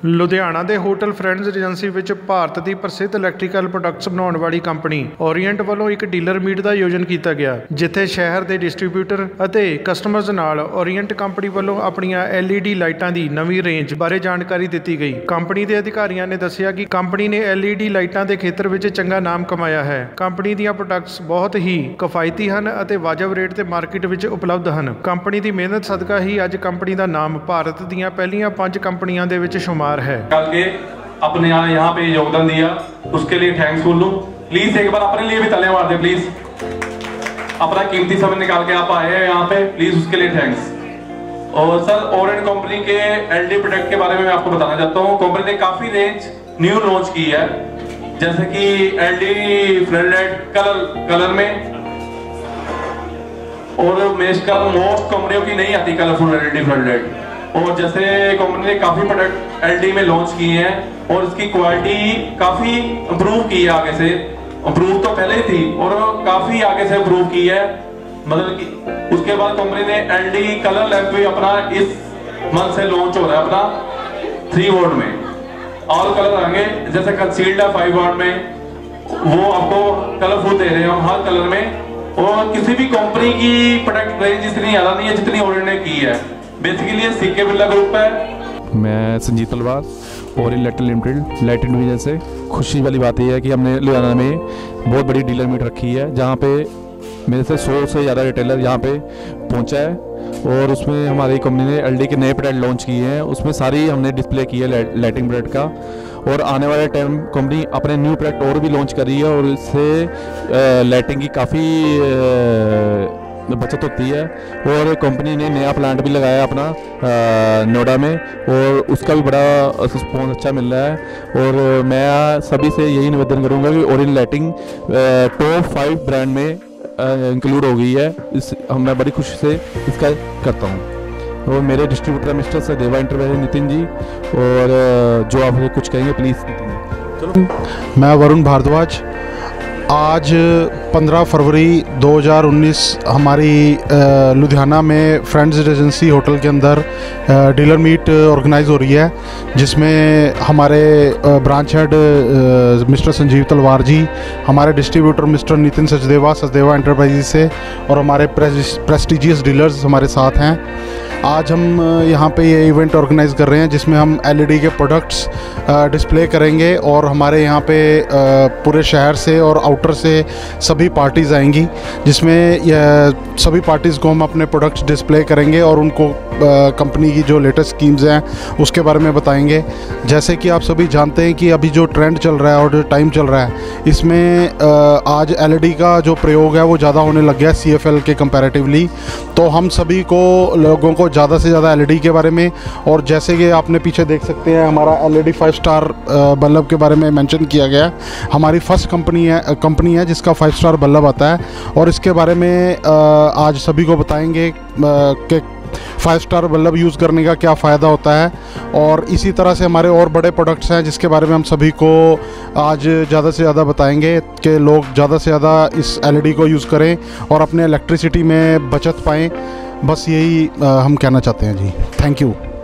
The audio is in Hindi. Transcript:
ਲੁਧਿਆਣਾ ਦੇ ਹੋਟਲ ਫਰੈਂਡਸ ਏਜੰਸੀ ਵਿੱਚ ਭਾਰਤ ਦੀ ਪ੍ਰਸਿੱਧ ਇਲੈਕਟ੍ਰੀਕਲ ਪ੍ਰੋਡਕਟਸ ਬਣਾਉਣ ਵਾਲੀ ਕੰਪਨੀ ਓਰੀਐਂਟ ਵੱਲੋਂ ਇੱਕ ਡੀਲਰ ਮੀਟ ਦਾ ਆਯੋਜਨ ਕੀਤਾ ਗਿਆ, ਜਿੱਥੇ ਸ਼ਹਿਰ ਦੇ ਡਿਸਟ੍ਰੀਬਿਊਟਰ ਅਤੇ ਕਸਟਮਰਜ਼ ਨਾਲ ਓਰੀਐਂਟ ਕੰਪਨੀ ਵੱਲੋਂ ਆਪਣੀਆਂ LED ਲਾਈਟਾਂ ਦੀ ਨਵੀਂ ਰੇਂਜ ਬਾਰੇ ਜਾਣਕਾਰੀ ਦਿੱਤੀ ਗਈ। ਕੰਪਨੀ ਦੇ ਅਧਿਕਾਰੀਆਂ ਨੇ ਦੱਸਿਆ ਕਿ ਕੰਪਨੀ ਨੇ LED ਲਾਈਟਾਂ ਦੇ ਖੇਤਰ ਵਿੱਚ ਚੰਗਾ ਨਾਮ ਕਮਾਇਆ ਹੈ। ਕੰਪਨੀ ਦੀਆਂ ਪ੍ਰੋਡਕਟਸ ਬਹੁਤ ਹੀ ਕਿਫਾਇਤੀ ਹਨ ਅਤੇ ਵਾਜਬ ਰੇਟ ਤੇ ਮਾਰਕੀਟ ਵਿੱਚ ਉਪਲਬਧ ਹਨ। ਕੰਪਨੀ ਦੀ ਮਿਹਨਤ ਸਦਕਾ ਹੀ ਅੱਜ ਕੰਪਨੀ ਦਾ ਨਾਮ ਭਾਰਤ ਦੀਆਂ ਪਹਿਲੀਆਂ 5 ਕੰਪਨੀਆਂ ਦੇ ਵਿੱਚ शुमार है। कल के अपने यहाँ पे योगदान दिया, उसके लिए थैंक्स बोल लूं। प्लीज एक बार अपने लिए भी तालियां मार दे प्लीज। अपना कीमती समय निकाल के आप आए हैं यहाँ पे, प्लीज उसके लिए थैंक्स। और सर ओरेंट कंपनी के LED प्रोडक्ट के बारे में मैं आपको बताना चाहता हूँ। कंपनी ने काफी रेंज न्यू लॉन्च की है, जैसे कि LED फ्लड कलर में, और मोस्ट कंपनियों की नहीं आती कलरफुल LED फ्लड। और जैसे कंपनी ने काफी प्रोडक्ट LED में लॉन्च किए हैं और इसकी क्वालिटी काफी इंप्रूव की है। आगे से इंप्रूव तो पहले ही थी और काफी आगे से इंप्रूव की है, मतलब कि उसके बाद कंपनी ने LED कलर लैंप भी अपना इस मंथ से लॉन्च हो रहा है अपना 3 वाट में। ऑल कलर आएंगे, जैसे कंसील्ड है 5 वाट में, वो आपको कलरफुल दे रहे हैं हम हर कलर में। और किसी भी कंपनी की प्रोडक्ट रेंज इतनी ज्यादा नहीं है जितनी ओरेंट ने की है। बेसिकली सीके बिरला ग्रुप है। मैं संजीत तलवार और इलेक्ट्रिकल लिमिटेड लाइटिंग डिवीजन से। खुशी वाली बात यह है कि हमने लुधियाना में बहुत बड़ी डीलर मीट रखी है, जहाँ पे मेरे से 100 से ज़्यादा रिटेलर यहाँ पे पहुँचा है। और उसमें हमारी कंपनी ने LED के नए प्रोडक्ट लॉन्च किए हैं, उसमें सारी हमने डिस्प्ले की है लाइटिंग प्रोडक्ट का। और आने वाले टाइम कंपनी अपने न्यू प्रोडक्ट और भी लॉन्च कर रही है और इससे लाइटिंग की काफ़ी बचत होती है। और कंपनी ने नया प्लांट भी लगाया अपना नोएडा में, और उसका भी बड़ा रिस्पॉन्स अच्छा मिल रहा है। और मैं सभी से यही निवेदन करूंगा कि ओरिएंट लाइटिंग टॉप 5 ब्रांड में इंक्लूड हो गई है। मैं बड़ी खुशी से इसका करता हूं। और मेरे distributor mister Sachdeva enterprises Nitin ji, और जो आप कुछ कहेंगे प्लीज़ नितिन जी। चलो, मैं वरुण भारद्वाज। आज 15 फरवरी 2019 हमारी लुधियाना में फ्रेंड्स एजेंसी होटल के अंदर डीलर मीट ऑर्गेनाइज हो रही है, जिसमें हमारे branch head mister Sanjeev Talwar ji, हमारे distributor mister Nitin Sachdeva enterprises से, और हमारे प्रेस्टिजियस डीलर्स हमारे साथ हैं। आज हम यहाँ पे ये इवेंट ऑर्गेनाइज कर रहे हैं, जिसमें हम LED के प्रोडक्ट्स डिस्प्ले करेंगे, और हमारे यहाँ पे पूरे शहर से और आउटर से सभी पार्टीज़ आएंगी, जिसमें सभी पार्टीज़ को हम अपने प्रोडक्ट्स डिस्प्ले करेंगे और उनको कंपनी की जो लेटेस्ट स्कीम्स हैं उसके बारे में बताएंगे। जैसे कि आप सभी जानते हैं कि अभी जो ट्रेंड चल रहा है और जो टाइम चल रहा है, इसमें आज LED का जो प्रयोग है वो ज़्यादा होने लग गया है CFL के कंपैरेटिवली। तो हम सभी को लोगों को ज़्यादा से ज़्यादा LED के बारे में, और जैसे कि आपने पीछे देख सकते हैं हमारा LED 5 स्टार बल्ब के बारे में मेंशन किया गया है। हमारी फर्स्ट कंपनी है जिसका 5 स्टार बल्ब आता है, और इसके बारे में आज सभी को बताएंगे कि 5 स्टार बल्ब यूज़ करने का क्या फ़ायदा होता है। और इसी तरह से हमारे और बड़े प्रोडक्ट्स हैं जिसके बारे में हम सभी को आज ज़्यादा से ज़्यादा बताएंगे कि लोग ज़्यादा से ज़्यादा इस LED को यूज़ करें और अपने इलेक्ट्रिसिटी में बचत पाएँ। बस यही हम कहना चाहते हैं जी। Thank you.